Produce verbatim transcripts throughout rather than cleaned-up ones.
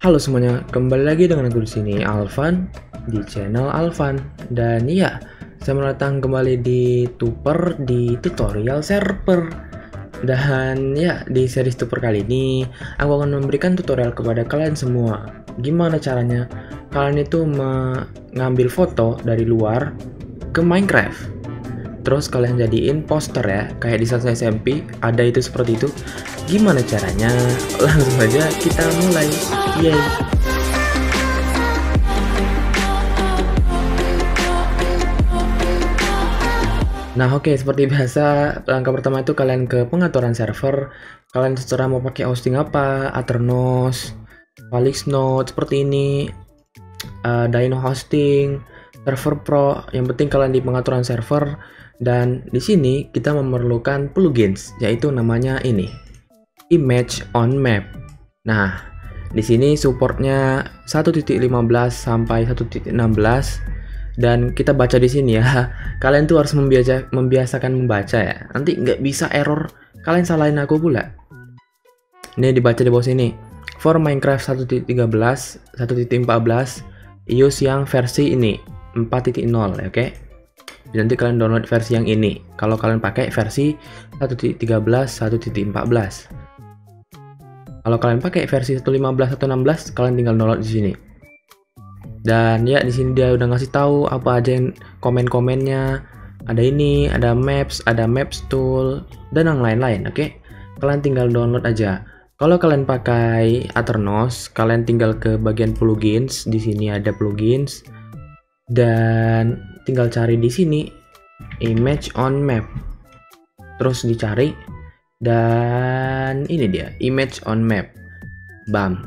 Halo semuanya, kembali lagi dengan aku di sini Alvan di channel Alvan. Dan iya, saya datang kembali di Tuper di tutorial server. Dan ya, di series Tuper kali ini aku akan memberikan tutorial kepada kalian semua. Gimana caranya kalian itu mengambil foto dari luar ke Minecraft. Terus kalian jadiin poster ya, kayak di saat S M P ada itu seperti itu. Gimana caranya? Langsung aja kita mulai. Yeay. Nah oke, okay, seperti biasa langkah pertama itu kalian ke pengaturan server. Kalian terserah mau pakai hosting apa, Aternos, Felixnode seperti ini, uh, Dino Hosting, server pro. Yang penting kalian di pengaturan server. Dan di sini kita memerlukan plugins, yaitu namanya ini, Image on Map. Nah, di sini supportnya satu titik lima belas sampai satu titik enam belas, dan kita baca di sini ya. Kalian tuh harus membiasa, membiasakan membaca ya. Nanti nggak bisa error, kalian salahin aku pula. Ini dibaca di bawah sini. For Minecraft satu titik tiga belas, satu titik empat belas, use yang versi ini empat titik nol, oke? Okay? Nanti kalian download versi yang ini. Kalau kalian pakai versi satu titik tiga belas, satu titik empat belas. Kalau kalian pakai versi satu titik lima belas, satu titik enam belas, kalian tinggal download di sini. Dan ya di sini dia udah ngasih tahu apa aja yang komen-komennya. Ada ini, ada maps, ada maps tool, dan yang lain-lain, oke? Okay? Kalian tinggal download aja. Kalau kalian pakai Aternos, kalian tinggal ke bagian plugins. Di sini ada plugins. Dan tinggal cari di sini Image on Map. Terus dicari. Dan ini dia, Image on Map. Bam.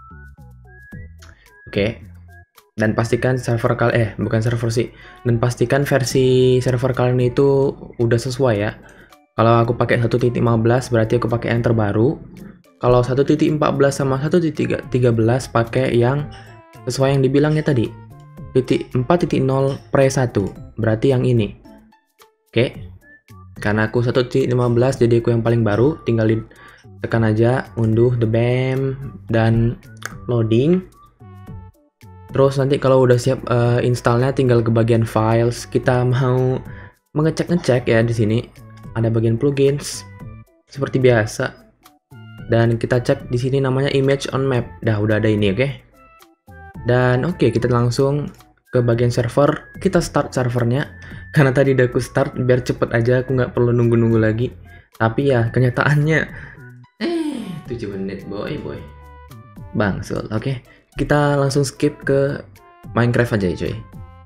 Oke. Okay. Dan pastikan server kalian, eh bukan server sih. Dan pastikan versi server kalian itu udah sesuai ya. Kalau aku pakai satu titik lima belas berarti aku pakai yang terbaru. Kalau satu titik empat belas sama satu titik tiga belas pakai yang sesuai yang dibilangnya tadi. empat titik nol pre satu. Berarti yang ini. Oke. Okay. Karena aku satu titik lima belas jadi aku yang paling baru, tinggal tekan aja unduh the bam dan loading. Terus nanti kalau udah siap uh, installnya tinggal ke bagian files. Kita mau mengecek-ngecek ya di sini. Ada bagian plugins seperti biasa. Dan kita cek di sini namanya Image on Map. Dah udah ada ini, oke. Okay? Dan oke, okay, kita langsung ke bagian server. Kita start servernya. Karena tadi udah aku start biar cepet aja, aku nggak perlu nunggu-nunggu lagi. Tapi ya kenyataannya eh tujuh menit boy boy. Bangsul, oke. Okay. Kita langsung skip ke Minecraft aja ya cuy.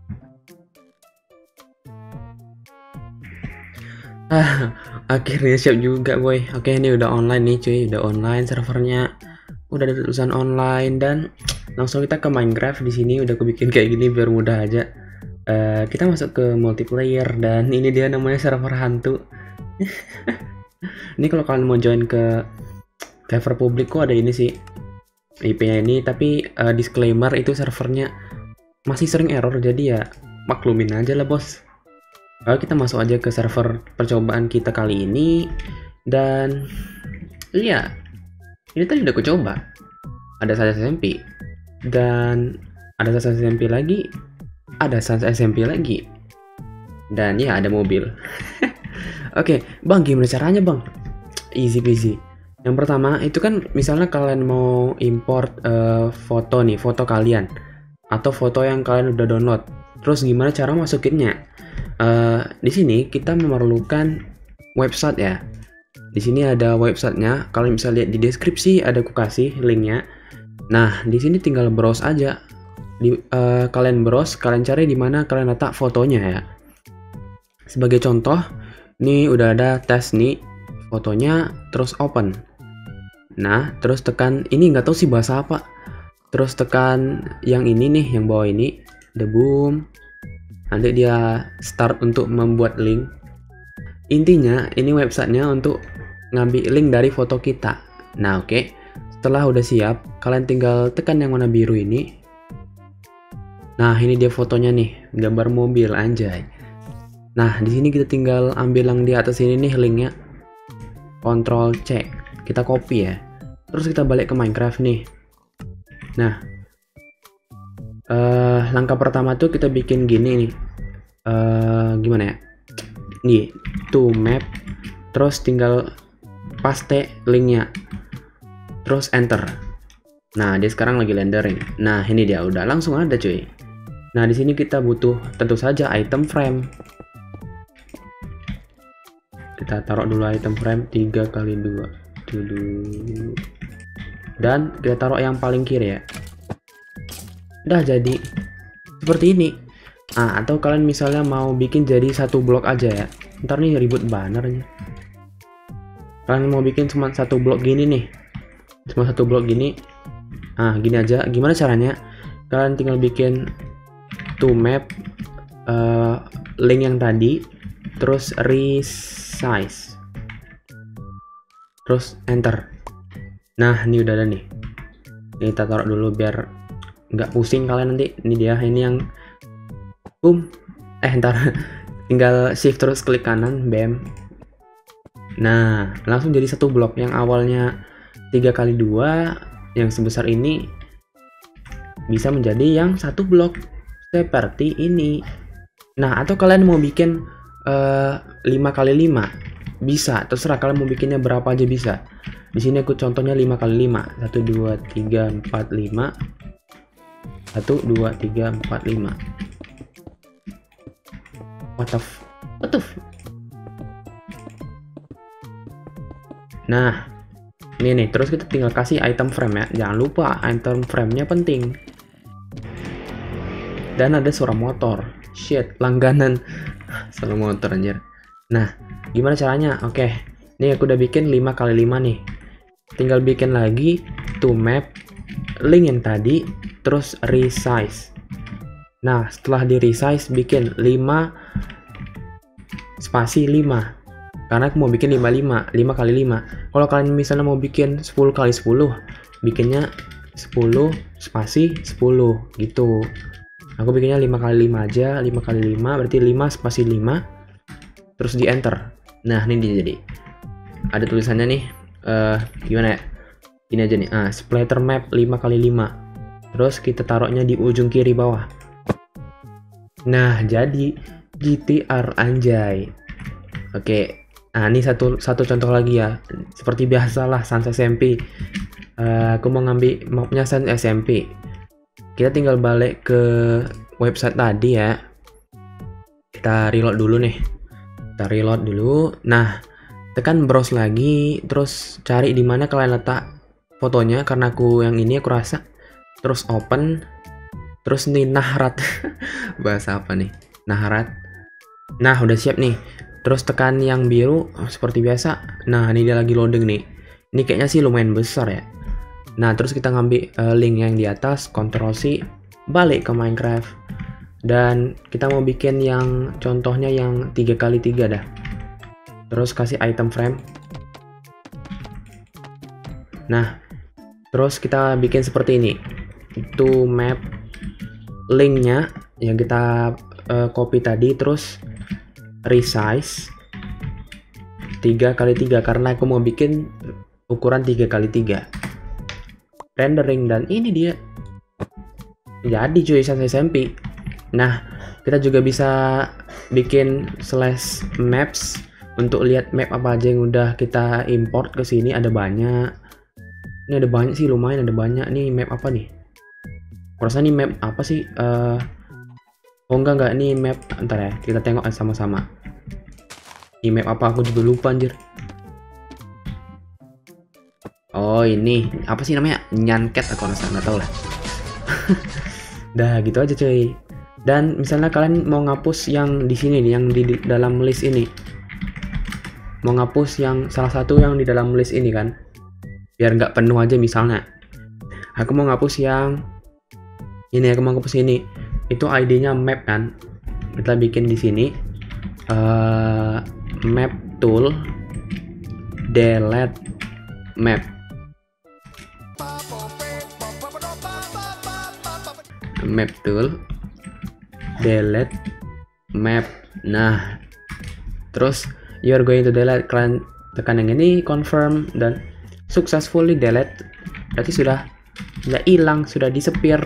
Ah, akhirnya siap juga boy. Oke, ini udah online nih cuy, udah online servernya. Udah ada tulisan online dan langsung kita ke Minecraft. Di sini udah aku bikin kayak gini biar mudah aja. Uh, kita masuk ke multiplayer dan ini dia namanya server hantu. Ini kalau kalian mau join ke server publik kok ada ini sih I P-nya ini, tapi uh, disclaimer itu servernya masih sering error, jadi ya maklumin aja lah bos. Lalu kita masuk aja ke server percobaan kita kali ini. Dan iya, ini tadi udah aku coba. Ada Sans S M P dan ada Sans S M P lagi, ada Sans S M P lagi, dan ya ada mobil. Oke, okay, bang, gimana caranya bang? Easy peasy. Yang pertama itu kan misalnya kalian mau import uh, foto nih, foto kalian atau foto yang kalian udah download. Terus gimana cara masukinnya? Uh, di sini kita memerlukan website ya. Di sini ada websitenya. Kalian bisa lihat di deskripsi, ada aku kasih linknya. Nah, di sini tinggal browse aja. Di, uh, kalian browse, kalian cari di mana kalian letak fotonya ya. Sebagai contoh, ini udah ada tes nih fotonya, terus open. Nah, terus tekan ini, nggak tahu sih bahasa apa. Terus tekan yang ini nih, yang bawah ini, the boom. Nanti dia start untuk membuat link. Intinya ini websitenya untuk ngambil link dari foto kita. Nah, oke. Okay. Setelah udah siap, kalian tinggal tekan yang warna biru ini. Nah, ini dia fotonya nih, gambar mobil anjay. Nah, di sini kita tinggal ambil yang di atas ini nih linknya. Ctrl C. Kita copy ya. Terus kita balik ke Minecraft nih. Nah, uh, langkah pertama tuh kita bikin gini nih. Uh, gimana ya? Nih, to map, terus tinggal paste linknya, terus enter. Nah, dia sekarang lagi rendering. Nah, ini dia udah langsung ada, cuy. Nah, di sini kita butuh tentu saja item frame. Kita taruh dulu item frame tiga kali dua dulu. Dan kita taruh yang paling kiri ya. Udah jadi seperti ini. Nah, atau kalian misalnya mau bikin jadi satu blok aja ya. Ntar nih ribut bannernya. Kalian mau bikin cuma satu blok gini nih. Cuma satu blok gini. Nah, gini aja. Gimana caranya? Kalian tinggal bikin to map uh, link yang tadi, terus resize, terus enter. Nah, ini udah ada nih. Ini kita taruh dulu biar nggak pusing kalian nanti. Ini dia, ini yang boom. Eh, ntar tinggal shift terus klik kanan, bam. Nah, langsung jadi satu blok. Yang awalnya tiga kali dua yang sebesar ini bisa menjadi yang satu blok seperti ini. Nah, atau kalian mau bikin uh, lima kali lima bisa, terserah kalian mau bikinnya berapa aja bisa. Di sini aku contohnya lima kali lima. satu dua tiga empat lima. satu dua tiga empat lima. What the f What the f Nah, ini nih, terus kita tinggal kasih item frame ya. Jangan lupa item frame-nya penting. Dan ada suara motor. Shit, langganan suara motor anjir. Nah, gimana caranya? Oke, ini aku udah bikin lima kali lima nih. Tinggal bikin lagi to map link yang tadi, terus resize. Nah, setelah di resize bikin lima spasi lima. Karena aku mau bikin lima lima, lima kali lima. Kalau kalian misalnya mau bikin sepuluh kali sepuluh, bikinnya sepuluh spasi sepuluh gitu. Aku bikinnya lima kali lima aja, lima kali lima berarti lima spasi lima. Terus di enter. Nah, ini dia jadi. Ada tulisannya nih. Uh, gimana ya? Ini aja nih. Ah, splatter map lima kali lima. Terus kita taruhnya di ujung kiri bawah. Nah, jadi G T R anjay. Oke. Nah, ini satu satu contoh lagi ya. Seperti biasalah Sans S M P. Uh, aku mau ngambil mapnya Sans S M P. Kita tinggal balik ke website tadi ya. Kita reload dulu nih. Kita reload dulu. Nah, tekan browse lagi, terus cari di mana kalian letak fotonya. Karena aku yang ini aku rasa. Terus open. Terus nih nahrat. Bahasa apa nih? Nahrat. Nah, udah siap nih. Terus tekan yang biru seperti biasa. Nah, ini dia lagi loading nih. Ini kayaknya sih lumayan besar ya. Nah, terus kita ngambil uh, link yang di atas, Ctrl C, balik ke Minecraft. Dan kita mau bikin yang contohnya yang tiga kali tiga dah. Terus kasih item frame. Nah, terus kita bikin seperti ini. To map linknya yang kita uh, copy tadi, terus resize tiga kali tiga karena aku mau bikin ukuran tiga kali tiga. Rendering, dan ini dia jadi cuy Sans S M P. Nah, kita juga bisa bikin slash maps untuk lihat map apa aja yang udah kita import ke sini. Ada banyak. Ini ada banyak sih, lumayan ada banyak nih. Map apa nih? Kurasa nih map apa sih? Uh, oh enggak enggak ini map. Ntar ya, kita tengok sama-sama. Ini map apa? Aku juga lupa anjir. Oh, ini apa sih namanya? Nyanket aku rasa, nggak tahu lah. Dah gitu aja cuy. Dan misalnya kalian mau ngapus yang di sini nih, yang di, di dalam list ini. Mau ngapus yang salah satu yang di dalam list ini kan. Biar nggak penuh aja misalnya. Aku mau ngapus yang ini, aku mau ngapus ini. Itu I D-nya map kan. Kita bikin di sini. Uh, map tool delete map. Map tool delete map. Nah, terus you are going to delete, kalian tekan yang ini confirm dan successfully delete. Berarti sudah sudah hilang, sudah disepir.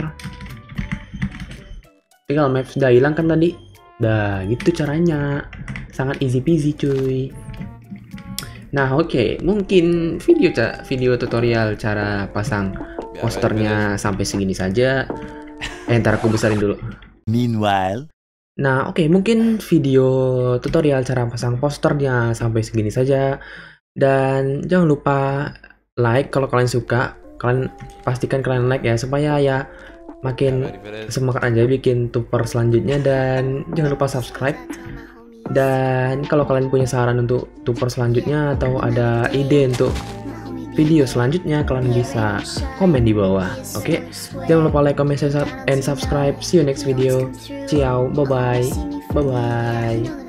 Tinggal map sudah hilang kan tadi. Dah gitu caranya, sangat easy peasy cuy. Nah oke, okay. Mungkin video video tutorial cara pasang posternya sampai segini saja. Eh ntar aku besarin dulu. Meanwhile. Nah oke, okay. Mungkin video tutorial cara pasang posternya sampai segini saja. Dan jangan lupa like kalau kalian suka. Kalian pastikan kalian like ya, supaya ya makin semangat aja bikin tuber selanjutnya. Dan jangan lupa subscribe. Dan kalau kalian punya saran untuk tuber selanjutnya atau ada ide untuk video selanjutnya, kalian bisa komen di bawah. Oke, okay? Jangan lupa like, comment, and subscribe. See you next video. Ciao, bye bye, bye bye.